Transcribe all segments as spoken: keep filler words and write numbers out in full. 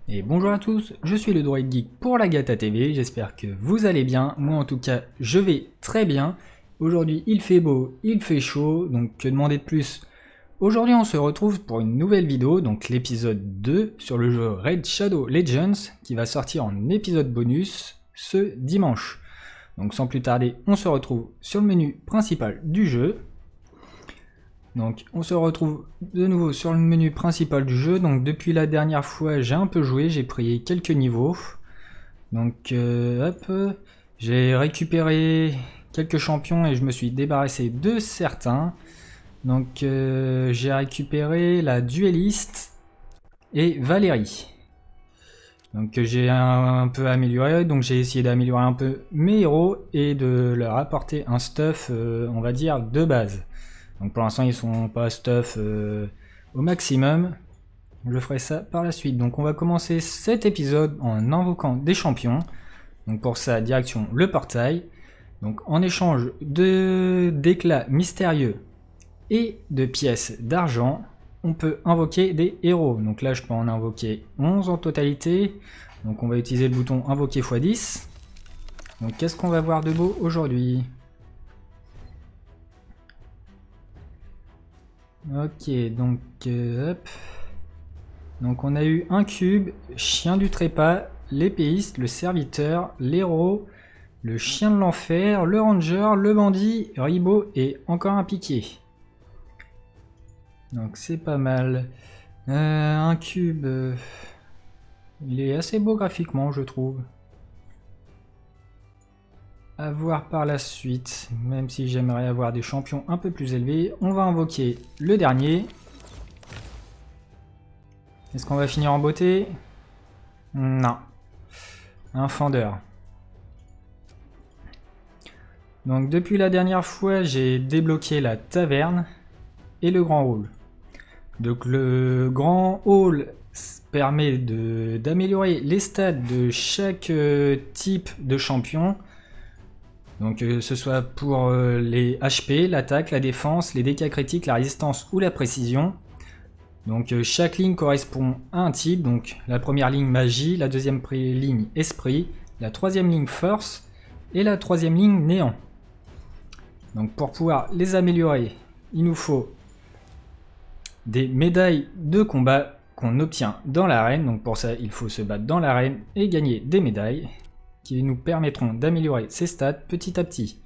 Et bonjour à tous, je suis le Droid Geek pour la Gata T V, j'espère que vous allez bien, moi en tout cas je vais très bien. Aujourd'hui il fait beau, il fait chaud, donc que demander de plus? Aujourd'hui on se retrouve pour une nouvelle vidéo, donc l'épisode deux sur le jeu Raid Shadow Legends qui va sortir en épisode bonus ce dimanche. Donc sans plus tarder, on se retrouve sur le menu principal du jeu. Donc on se retrouve de nouveau sur le menu principal du jeu. Donc depuis la dernière fois j'ai un peu joué, j'ai pris quelques niveaux. Donc euh, hop, j'ai récupéré quelques champions et je me suis débarrassé de certains. Donc euh, j'ai récupéré la dueliste et Valérie. Donc j'ai un, un peu amélioré, donc j'ai essayé d'améliorer un peu mes héros et de leur apporter un stuff, euh, on va dire, de base. Donc pour l'instant ils sont pas stuff euh, au maximum. Je ferai ça par la suite. Donc on va commencer cet épisode en invoquant des champions. Donc pour ça, direction le portail. Donc en échange de d'éclats mystérieux et de pièces d'argent, on peut invoquer des héros. Donc là je peux en invoquer onze en totalité. Donc on va utiliser le bouton invoquer fois dix. Donc qu'est-ce qu'on va voir de beau aujourd'hui ? Ok, donc euh, hop. Donc on a eu un cube, chien du trépas, l'épéiste, le serviteur, l'héros, le chien de l'enfer, le ranger, le bandit, Ribot et encore un piqué. Donc c'est pas mal. Euh, un cube, euh, il est assez beau graphiquement je trouve. À voir par la suite, même si j'aimerais avoir des champions un peu plus élevés. On va invoquer le dernier. Est-ce qu'on va finir en beauté? Non. Un fendeur. Donc depuis la dernière fois, j'ai débloqué la taverne et le grand hall. Donc le grand hall permet de d'améliorer les stats de chaque euh, type de champion. Donc que euh, ce soit pour euh, les H P, l'attaque, la défense, les dégâts critiques, la résistance ou la précision. Donc euh, chaque ligne correspond à un type. Donc la première ligne magie, la deuxième ligne esprit, la troisième ligne force et la troisième ligne néant. Donc pour pouvoir les améliorer, il nous faut des médailles de combat qu'on obtient dans l'arène. Donc pour ça, il faut se battre dans l'arène et gagner des médailles qui nous permettront d'améliorer ses stats petit à petit.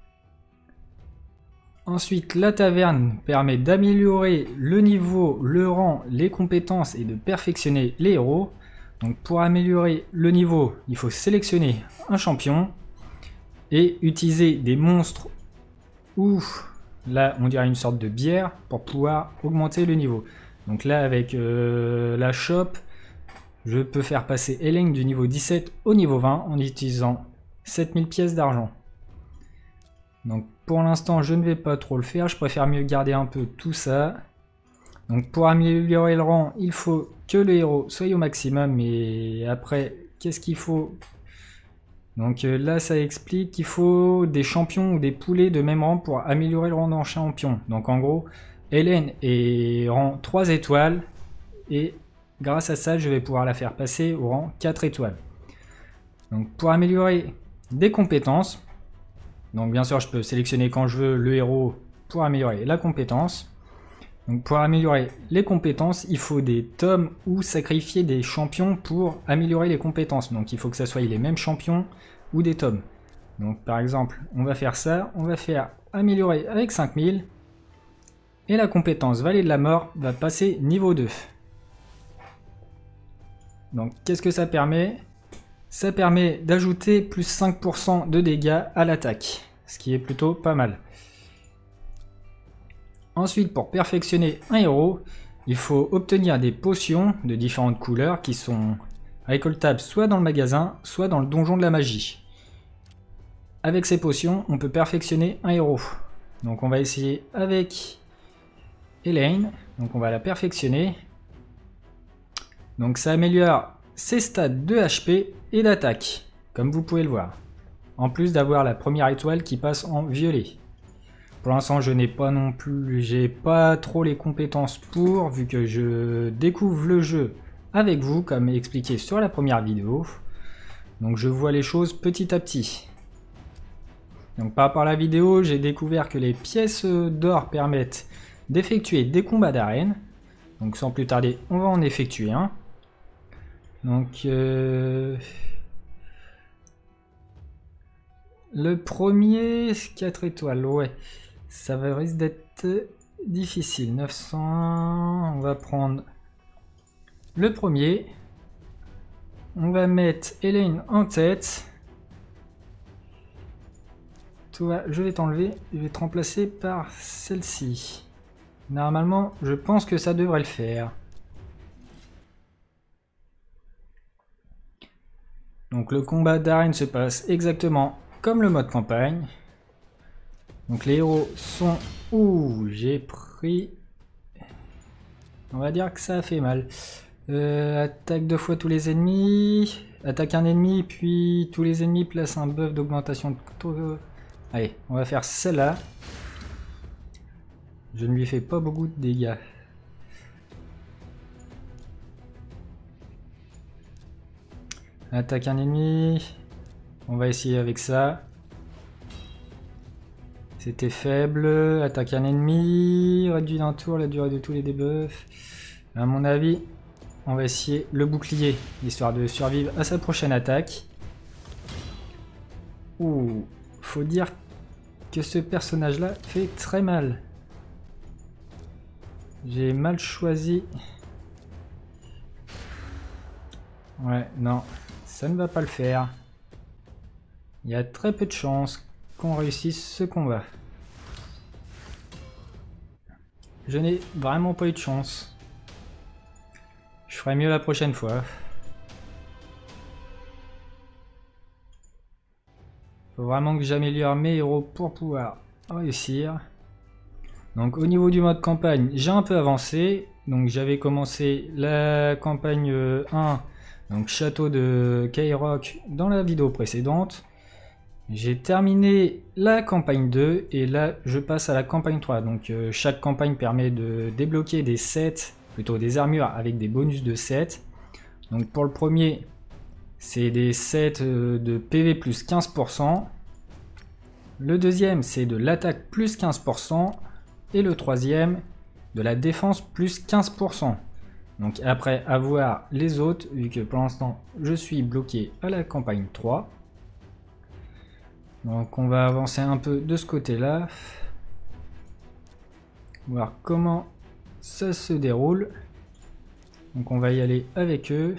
Ensuite, la taverne permet d'améliorer le niveau, le rang, les compétences et de perfectionner les héros. Donc pour améliorer le niveau, il faut sélectionner un champion et utiliser des monstres ou là on dirait une sorte de bière pour pouvoir augmenter le niveau. Donc là avec euh, la shop, je peux faire passer Elaine du niveau dix-sept au niveau vingt en utilisant sept mille pièces d'argent. Donc pour l'instant je ne vais pas trop le faire, je préfère mieux garder un peu tout ça. Donc pour améliorer le rang, il faut que le héros soit au maximum, mais après qu'est-ce qu'il faut? Donc là ça explique qu'il faut des champions ou des poulets de même rang pour améliorer le rang d'un champion. Donc en gros, Elaine est rang trois étoiles et grâce à ça, je vais pouvoir la faire passer au rang quatre étoiles. Donc pour améliorer des compétences, donc bien sûr je peux sélectionner quand je veux le héros pour améliorer la compétence. Donc pour améliorer les compétences, il faut des tomes ou sacrifier des champions pour améliorer les compétences. Donc il faut que ça soit les mêmes champions ou des tomes. Donc par exemple, on va faire ça, on va faire améliorer avec cinq mille. Et la compétence Vallée de la Mort va passer niveau deux. Donc qu'est-ce que ça permet? Ça permet d'ajouter plus cinq pour cent de dégâts à l'attaque, ce qui est plutôt pas mal. Ensuite, pour perfectionner un héros, il faut obtenir des potions de différentes couleurs qui sont récoltables soit dans le magasin, soit dans le donjon de la magie. Avec ces potions, on peut perfectionner un héros. Donc on va essayer avec Elaine, donc on va la perfectionner. Donc ça améliore ses stats de H P et d'attaque, comme vous pouvez le voir. En plus d'avoir la première étoile qui passe en violet. Pour l'instant je n'ai pas non plus, j'ai pas trop les compétences pour, vu que je découvre le jeu avec vous comme expliqué sur la première vidéo. Donc je vois les choses petit à petit. Donc par rapport à la vidéo, j'ai découvert que les pièces d'or permettent d'effectuer des combats d'arène. Donc sans plus tarder, on va en effectuer un. Donc euh... le premier, quatre étoiles, ouais. Ça va risque d'être difficile. neuf cent un, on va prendre le premier. On va mettre Hélène en tête. Toi, je vais t'enlever. Je vais te remplacer par celle-ci. Normalement, je pense que ça devrait le faire. Donc le combat d'arène se passe exactement comme le mode campagne. Donc les héros sont... Ouh, j'ai pris... On va dire que ça a fait mal. Euh, attaque deux fois tous les ennemis. Attaque un ennemi, puis tous les ennemis placent un buff d'augmentation de taux. Allez, on va faire celle-là. Je ne lui fais pas beaucoup de dégâts. Attaque un ennemi. On va essayer avec ça. C'était faible. Attaque un ennemi. Réduit d'un tour la durée de tous les debuffs. À mon avis, on va essayer le bouclier, histoire de survivre à sa prochaine attaque. Ouh, faut dire que ce personnage-là fait très mal. J'ai mal choisi. Ouais, non, ça ne va pas le faire. Il y a très peu de chances qu'on réussisse ce combat. Je n'ai vraiment pas eu de chance. Je ferai mieux la prochaine fois. Faut vraiment que j'améliore mes héros pour pouvoir réussir. Donc au niveau du mode campagne, j'ai un peu avancé. Donc j'avais commencé la campagne un, donc château de Kairok, dans la vidéo précédente. J'ai terminé la campagne deux et là je passe à la campagne trois. Donc euh, chaque campagne permet de débloquer des sets, plutôt des armures avec des bonus de sets. Donc pour le premier, c'est des sets de P V plus quinze pour cent. Le deuxième, c'est de l'attaque plus quinze pour cent. Et le troisième, de la défense plus quinze pour cent. Donc après avoir les autres, vu que pour l'instant je suis bloqué à la campagne trois. Donc on va avancer un peu de ce côté-là. Voir comment ça se déroule. Donc on va y aller avec eux.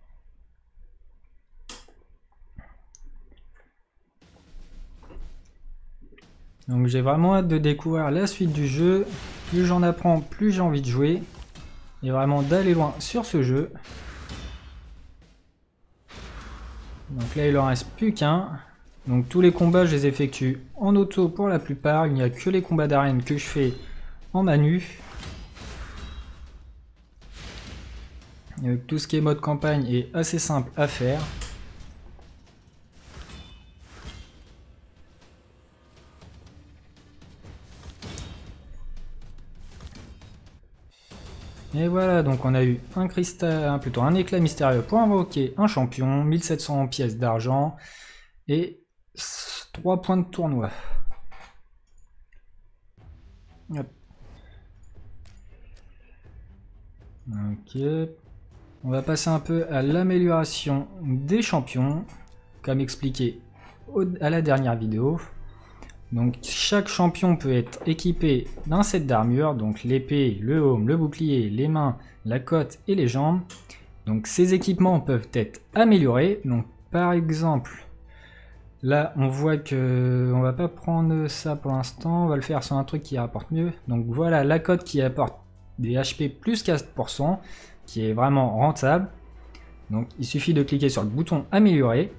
Donc j'ai vraiment hâte de découvrir la suite du jeu. Plus j'en apprends, plus j'ai envie de jouer. Et vraiment d'aller loin sur ce jeu. Donc là il en reste plus qu'un. Donc tous les combats je les effectue en auto pour la plupart. Il n'y a que les combats d'arène que je fais en manu. Et tout ce qui est mode campagne est assez simple à faire. Et voilà, donc on a eu un cristal, plutôt un éclat mystérieux pour invoquer un champion, mille sept cents pièces d'argent et trois points de tournoi. Hop. Ok. On va passer un peu à l'amélioration des champions, comme expliqué à la dernière vidéo. Donc chaque champion peut être équipé d'un set d'armure, donc l'épée, le home, le bouclier, les mains, la cotte et les jambes. Donc ces équipements peuvent être améliorés. Donc par exemple, là on voit que on va pas prendre ça pour l'instant, on va le faire sur un truc qui rapporte mieux. Donc voilà la cotte qui apporte des H P plus quatre pour cent, qui est vraiment rentable. Donc il suffit de cliquer sur le bouton améliorer.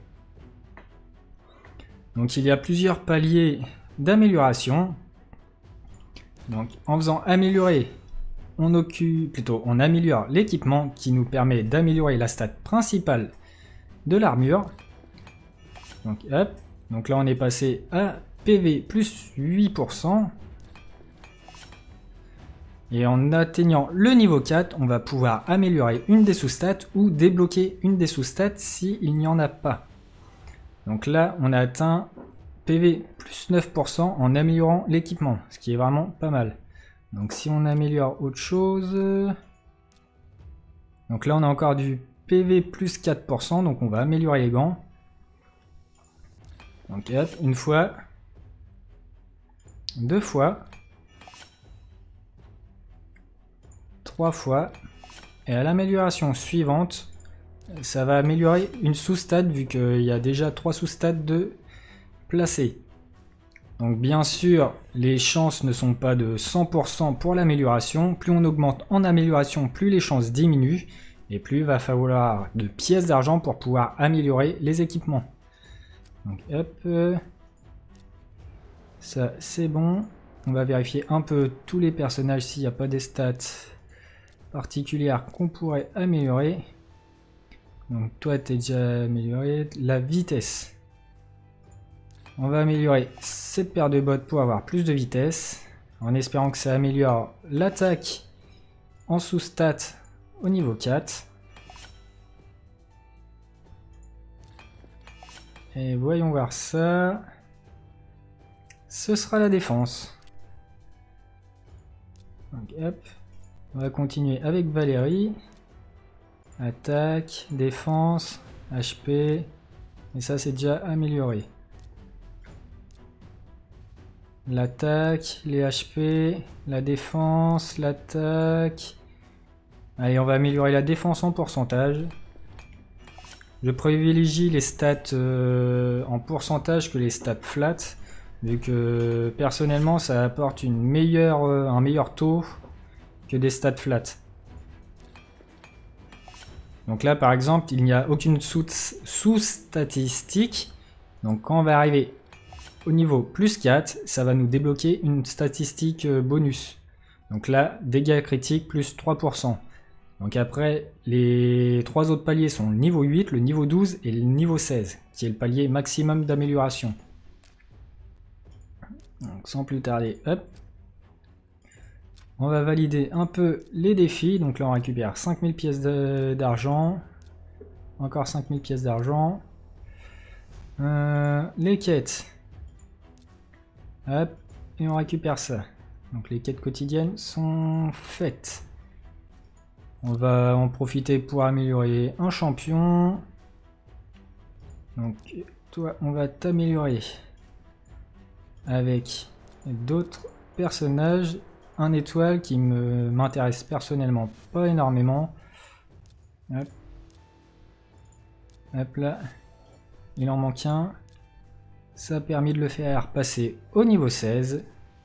Donc il y a plusieurs paliers d'amélioration. Donc en faisant améliorer, on occupe, plutôt on améliore l'équipement qui nous permet d'améliorer la stat principale de l'armure. Donc hop, donc là on est passé à P V plus huit pour cent. Et en atteignant le niveau quatre, on va pouvoir améliorer une des sous-stats ou débloquer une des sous-stats s'il n'y en a pas. Donc là, on a atteint P V plus neuf pour cent en améliorant l'équipement, ce qui est vraiment pas mal. Donc si on améliore autre chose... Donc là, on a encore du P V plus quatre pour cent, donc on va améliorer les gants. Donc hop, une fois, deux fois, trois fois, et à l'amélioration suivante, ça va améliorer une sous-stat vu qu'il y a déjà trois sous-stats de placés. Donc bien sûr, les chances ne sont pas de cent pour cent pour l'amélioration. Plus on augmente en amélioration, plus les chances diminuent. Et plus il va falloir de pièces d'argent pour pouvoir améliorer les équipements. Donc hop, euh, ça c'est bon. On va vérifier un peu tous les personnages s'il n'y a pas des stats particulières qu'on pourrait améliorer. Donc toi tu es déjà amélioré. La vitesse. On va améliorer cette paire de bottes pour avoir plus de vitesse. En espérant que ça améliore l'attaque en sous-stat au niveau quatre. Et voyons voir ça. Ce sera la défense. Donc hop. On va continuer avec Valérie. Attaque, défense, H P. Et ça c'est déjà amélioré. L'attaque, les H P, la défense, l'attaque. Allez, on va améliorer la défense en pourcentage. Je privilégie les stats euh, en pourcentage que les stats flat, vu que personnellement ça apporte une meilleure, euh, un meilleur taux que des stats flat. Donc là par exemple, il n'y a aucune sous-statistique. Donc quand on va arriver au niveau plus quatre, ça va nous débloquer une statistique euh, bonus. Donc là, dégâts critiques plus trois pour cent. Donc après, les trois autres paliers sont le niveau huit, le niveau douze et le niveau seize, qui est le palier maximum d'amélioration. Donc sans plus tarder, hop. On va valider un peu les défis. Donc là, on récupère cinq mille pièces d'argent. Encore cinq mille pièces d'argent. Euh, les quêtes. Hop. Et on récupère ça. Donc les quêtes quotidiennes sont faites. On va en profiter pour améliorer un champion. Donc toi, on va t'améliorer avec d'autres personnages. Un étoile qui me m'intéresse personnellement pas énormément. Hop. Hop là. Il en manque un. Ça a permis de le faire passer au niveau seize.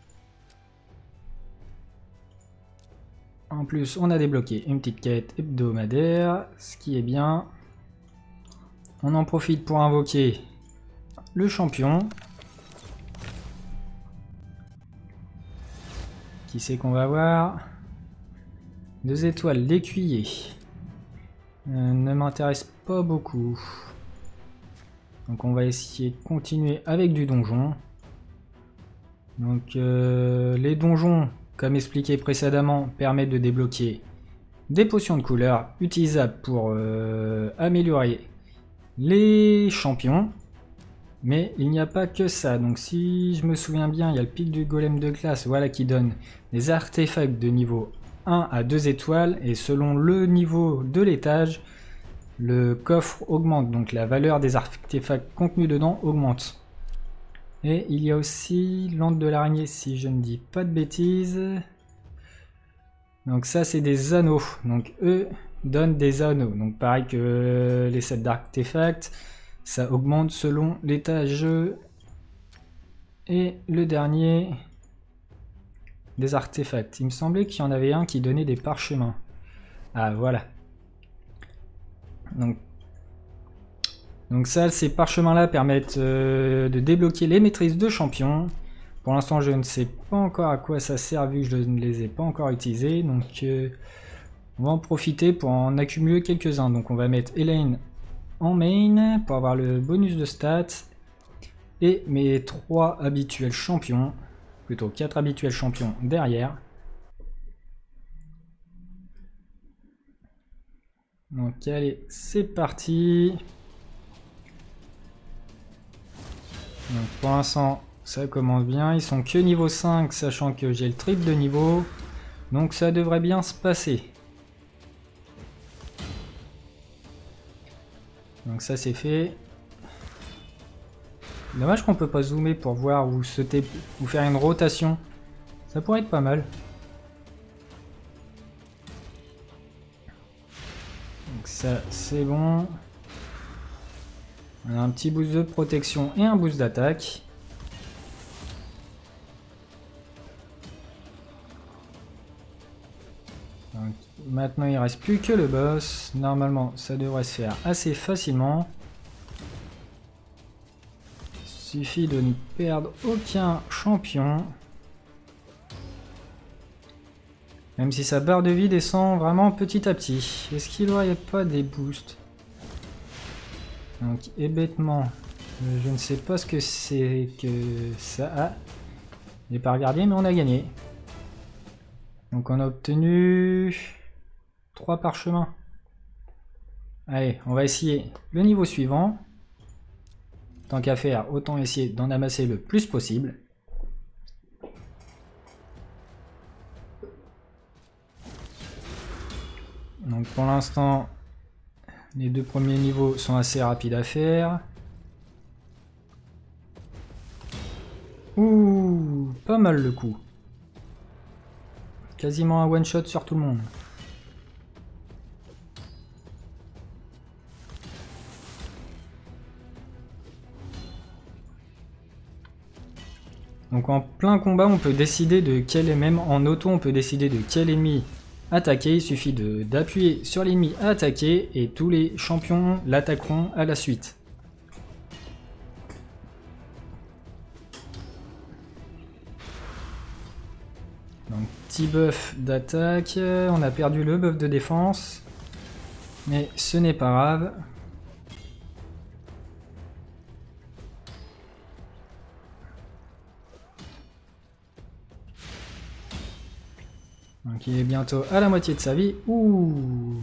En plus, on a débloqué une petite quête hebdomadaire, ce qui est bien. On en profite pour invoquer le champion. Qui c'est qu'on va voir? Deux étoiles d'écuyer. Euh, ne m'intéresse pas beaucoup. Donc on va essayer de continuer avec du donjon. Donc euh, les donjons, comme expliqué précédemment, permettent de débloquer des potions de couleur utilisables pour euh, améliorer les champions. Mais il n'y a pas que ça. Donc si je me souviens bien, il y a le pic du golem de glace, voilà, qui donne des artefacts de niveau un à deux étoiles. Et selon le niveau de l'étage, le coffre augmente. Donc la valeur des artefacts contenus dedans augmente. Et il y a aussi l'antre de l'araignée, si je ne dis pas de bêtises. Donc ça, c'est des anneaux. Donc eux donnent des anneaux. Donc pareil que les sets d'artefacts, ça augmente selon l'étage. Et le dernier, des artefacts. Il me semblait qu'il y en avait un qui donnait des parchemins. Ah voilà. Donc Donc ça, ces parchemins-là permettent euh, de débloquer les maîtrises de champions. Pour l'instant, je ne sais pas encore à quoi ça sert vu que je ne les ai pas encore utilisés. Donc euh, on va en profiter pour en accumuler quelques-uns. Donc on va mettre Elaine en main pour avoir le bonus de stats. Et mes trois habituels champions, plutôt quatre habituels champions derrière. Donc allez, c'est parti. Donc pour l'instant, ça commence bien. Ils sont que niveau cinq, sachant que j'ai le triple de niveau. Donc ça devrait bien se passer. Donc ça c'est fait. Dommage qu'on peut pas zoomer pour voir ou sauter ou faire une rotation. Ça pourrait être pas mal. Donc ça c'est bon. On a un petit boost de protection et un boost d'attaque. Donc maintenant il reste plus que le boss. Normalement ça devrait se faire assez facilement. Il suffit de ne perdre aucun champion. Même si sa barre de vie descend vraiment petit à petit. Est-ce qu'il n'y aurait pas des boosts? Donc hébétement, je ne sais pas ce que c'est que ça a. J'ai pas regardé mais on a gagné. Donc on a obtenu trois parchemins. Allez, on va essayer le niveau suivant. Tant qu'à faire, autant essayer d'en amasser le plus possible. Donc pour l'instant, les deux premiers niveaux sont assez rapides à faire. Ouh, pas mal le coup. Quasiment un one shot sur tout le monde. Donc en plein combat, on peut décider de quel est même en auto, on peut décider de quel ennemi attaquer. Il suffit d'appuyer sur l'ennemi à attaquer et tous les champions l'attaqueront à la suite. Donc petit buff d'attaque, on a perdu le buff de défense, mais ce n'est pas grave. Donc il est bientôt à la moitié de sa vie. Ouh,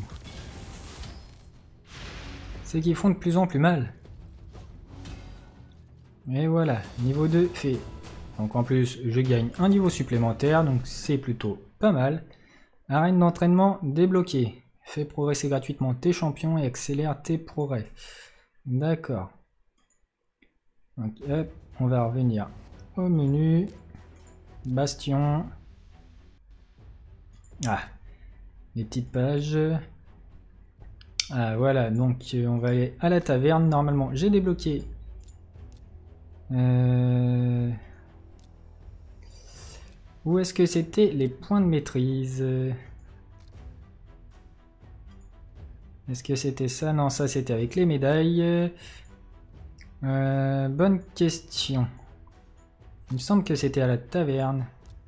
c'est qu'ils font de plus en plus mal. Et voilà, niveau deux fait. Donc en plus, je gagne un niveau supplémentaire, donc c'est plutôt pas mal. Arène d'entraînement débloquée. Fais progresser gratuitement tes champions et accélère tes progrès. D'accord. Donc hop, on va revenir au menu. Bastion. Ah, les petites pages. Ah voilà, donc on va aller à la taverne. Normalement, j'ai débloqué. Euh... Où est-ce que c'était les points de maîtrise? Est-ce que c'était ça? Non, ça c'était avec les médailles. Euh, bonne question. Il me semble que c'était à la taverne.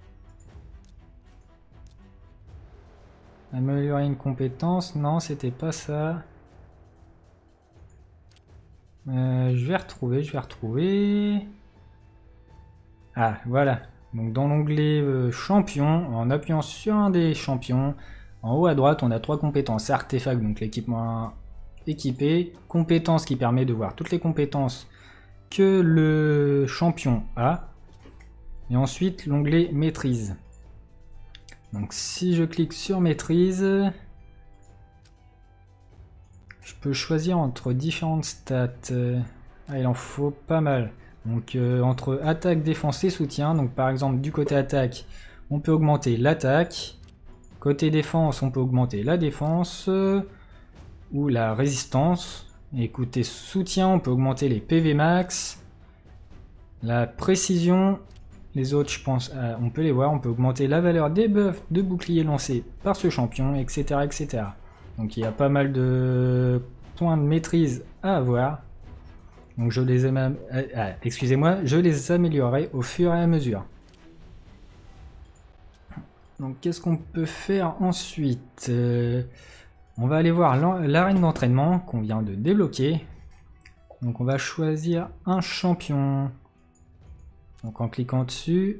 Améliorer une compétence, non, c'était pas ça. Euh, je vais retrouver, je vais retrouver. Ah, voilà. Donc dans l'onglet euh, champion, en appuyant sur un des champions, en haut à droite, on a trois compétences. Artefact, donc l'équipement équipé. Compétences qui permet de voir toutes les compétences que le champion a. Et ensuite l'onglet maîtrise. Donc si je clique sur maîtrise, je peux choisir entre différentes stats. Ah, il en faut pas mal. Donc euh, entre attaque, défense et soutien. Donc par exemple du côté attaque, on peut augmenter l'attaque. Côté défense, on peut augmenter la défense euh, ou la résistance. Et côté soutien, on peut augmenter les P V max, la précision. Les autres, je pense, euh, on peut les voir. On peut augmenter la valeur des buffs de bouclier lancés par ce champion, et cetera, et cetera. Donc il y a pas mal de points de maîtrise à avoir. Donc je les ai même, euh, ah, excusez-moi, je les améliorerai au fur et à mesure. Donc qu'est-ce qu'on peut faire ensuite? euh, On va aller voir l'arène d'entraînement qu'on vient de débloquer. Donc on va choisir un champion. Donc en cliquant dessus,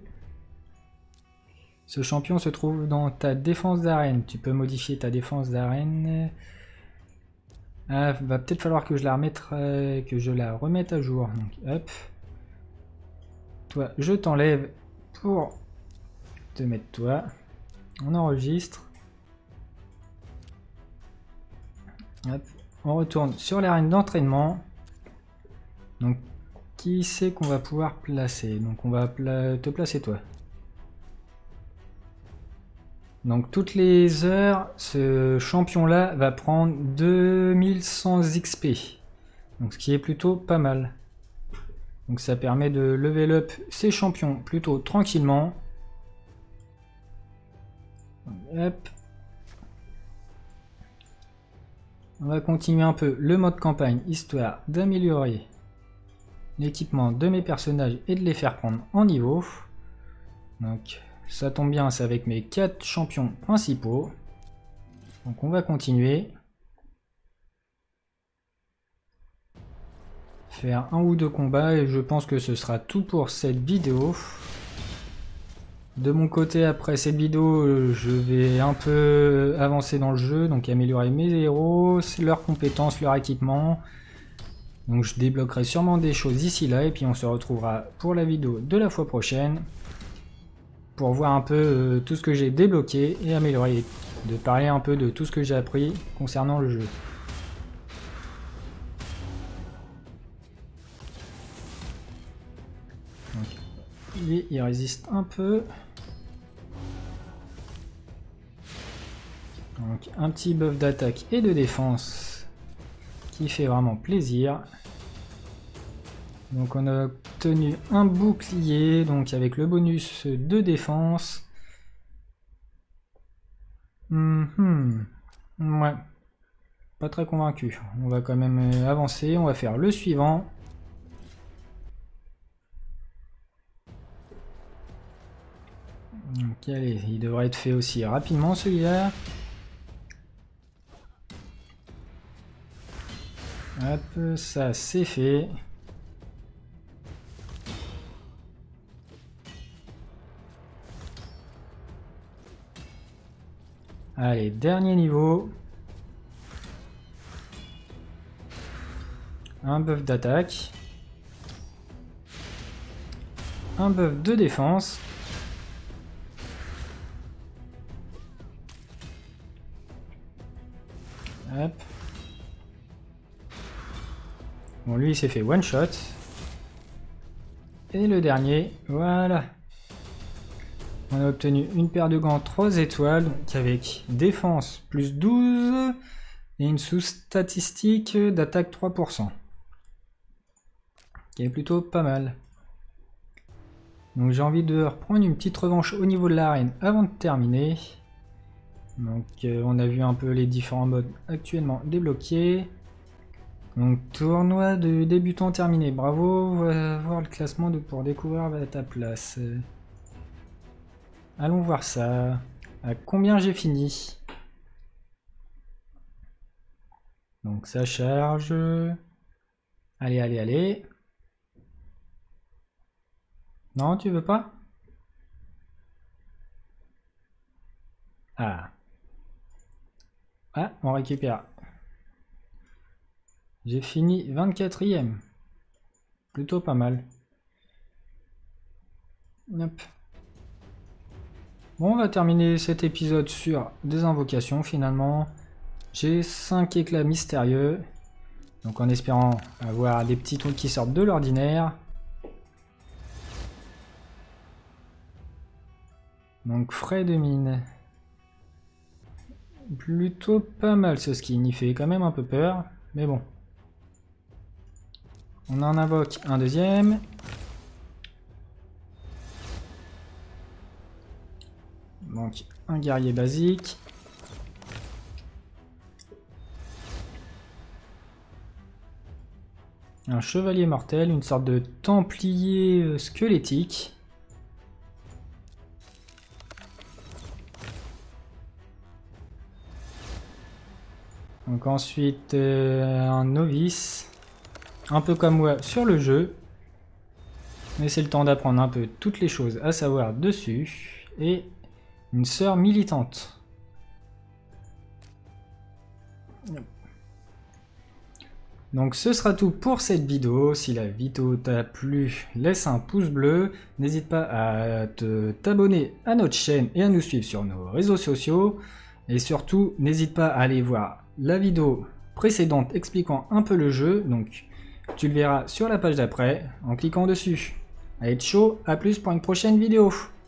ce champion se trouve dans ta défense d'arène. Tu peux modifier ta défense d'arène. Ah, va peut-être falloir que je la remette, euh, que je la remette à jour. Donc, hop. Toi, je t'enlève pour te mettre toi. On enregistre. Hop. On retourne sur l'arène d'entraînement. Donc, qui c'est qu'on va pouvoir placer? Donc, on va pla- te placer toi. Donc toutes les heures, ce champion-là va prendre deux mille cent X P. Donc ce qui est plutôt pas mal. Donc ça permet de level up ces champions plutôt tranquillement. Hop. On va continuer un peu le mode campagne, histoire d'améliorer l'équipement de mes personnages et de les faire prendre en niveau. Donc ça tombe bien, c'est avec mes quatre champions principaux. Donc on va continuer. Faire un ou deux combats et je pense que ce sera tout pour cette vidéo. De mon côté, après cette vidéo, je vais un peu avancer dans le jeu, donc améliorer mes héros, leurs compétences, leur équipement. Donc je débloquerai sûrement des choses ici là et puis on se retrouvera pour la vidéo de la fois prochaine pour voir un peu euh, tout ce que j'ai débloqué et améliorer, de parler un peu de tout ce que j'ai appris concernant le jeu. Donc, lui, il résiste un peu. Donc un petit buff d'attaque et de défense qui fait vraiment plaisir. Donc on a obtenu un bouclier, donc avec le bonus de défense. Mm-hmm. Ouais, pas très convaincu. On va quand même avancer, on va faire le suivant. Donc allez, il devrait être fait aussi rapidement celui-là. Hop, ça c'est fait. Allez, dernier niveau. Un buff d'attaque. Un buff de défense. Hop. Bon, lui il s'est fait one shot. Et le dernier, voilà. On a obtenu une paire de gants trois étoiles, donc avec défense plus douze et une sous-statistique d'attaque trois pour cent. Qui est plutôt pas mal. Donc j'ai envie de reprendre une petite revanche au niveau de l'arène avant de terminer. Donc euh, on a vu un peu les différents modes actuellement débloqués. Donc tournoi de débutants terminé. Bravo, on va voir le classement de, pour découvrir à ta place. Allons voir ça. À combien j'ai fini? Donc ça charge. Allez, allez, allez. Non, tu veux pas? Ah. Ah, on récupère. J'ai fini vingt-quatrième. Plutôt pas mal. Hop. Bon, on va terminer cet épisode sur des invocations finalement. J'ai cinq éclats mystérieux. Donc en espérant avoir des petits trucs qui sortent de l'ordinaire. Donc frais de mine. Plutôt pas mal ce skin. Il fait quand même un peu peur. Mais bon. On en invoque un deuxième. Donc un guerrier basique. Un chevalier mortel, une sorte de templier squelettique. Donc ensuite euh, un novice. Un peu comme moi sur le jeu. Mais c'est le temps d'apprendre un peu toutes les choses à savoir dessus. Et une sœur militante. Donc ce sera tout pour cette vidéo. Si la vidéo t'a plu, laisse un pouce bleu. N'hésite pas à te t'abonner à notre chaîne et à nous suivre sur nos réseaux sociaux. Et surtout, n'hésite pas à aller voir la vidéo précédente expliquant un peu le jeu. Donc tu le verras sur la page d'après en cliquant dessus. Allez, ciao, à plus pour une prochaine vidéo.